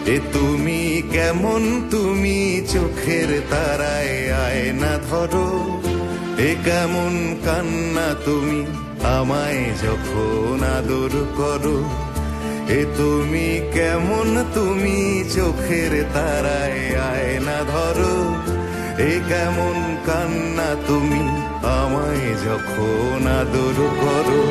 এ তুমি কেমন, তুমি চোখের তারায় আয়না ধরো। এ কেমন কান্না তুমি আমায় যখন আদর করো। এ তুমি কেমন, তুমি চোখের তারায় আয়না ধরো। এ কেমন কান্না তুমি আমায় যখন আদর করো।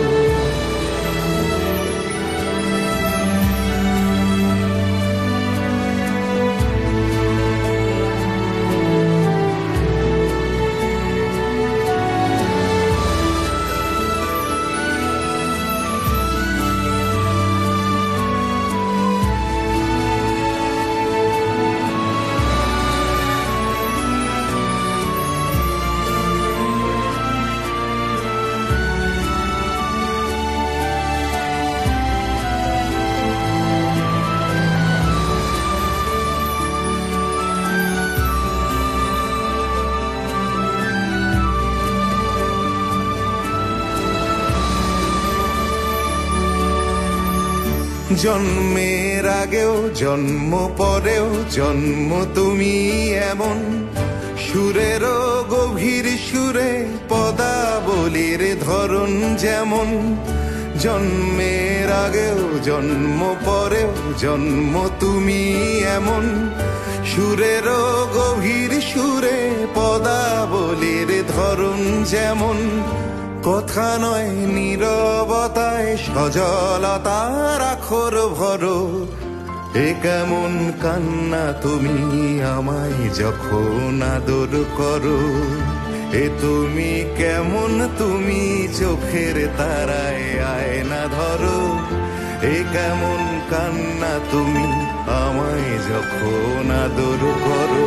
জন্মের আগেও জন্ম পরেও জন্ম তুমি এমন, সুরেরও গভীর সুরে পদাবলীর ধরন যেমন। জন্মের আগেও জন্ম পরেও জন্ম তুমি এমন, সুরেরও গভীর সুরে পদাবলীর ধরন যেমন। কথা নয় নীরবতায় সজলতার আখর ভরো। এ কেমন কান্না তুমি আমায় যখন আদর করো। এ তুমি কেমন, তুমি চোখের তারায় আয়না ধরো। এ কেমন কান্না তুমি আমায় যখন আদর করো।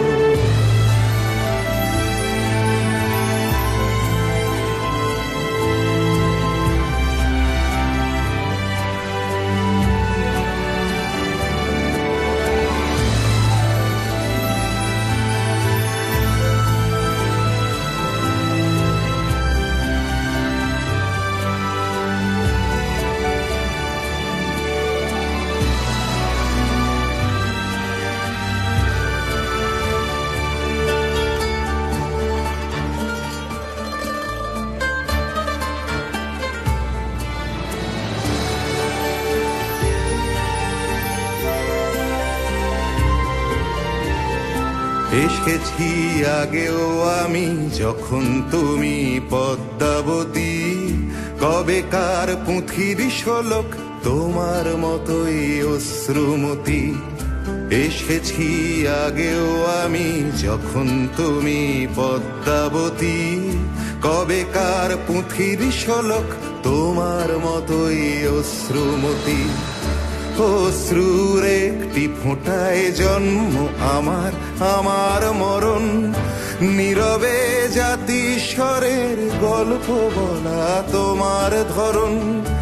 এসেছি আগেও আমি যখন তুমি পদ্মাবতী। কবেকার পুঁথির শোলক তোমার মতোই অশ্রুমতি। এসেছি আগেও আমি যখন তুমি পদ্মাবতী। কবেকার পুঁথির শোলক তোমার মতোই অশ্রুমতি। অশ্রুর একটি ফোঁটায় জন্ম আমার, আমার মরণ। নীরবে জাতিস্বরের গল্প বলা তোমার ধরন।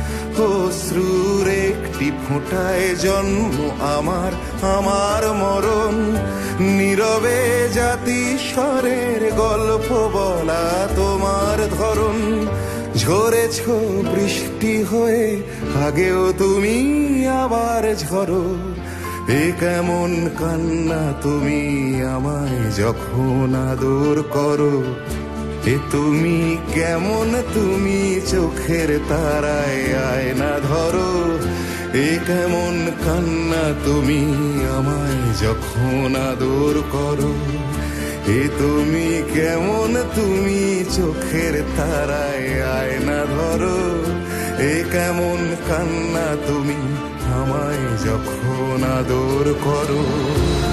অশ্রুর একটি ফোঁটায় জন্ম আমার, আমার মরণ। নীরবে জাতিস্বরের গল্প বলা তোমার ধরন। ঝরেছ বৃষ্টি হয়ে আগেও তুমি আবার ঝরো। এ কেমন কান্না তুমি আমায় যখন আদর করো। এ তুমি কেমন, তুমি চোখের তারায় আয়না ধরো। এ কেমন কান্না তুমি আমায় যখন আদর করো। এ তুমি কেমন, তুমি চোখের তারায় আয়না ধরো। এ কেমন কান্না তুমি আমায় যখন আদর করো।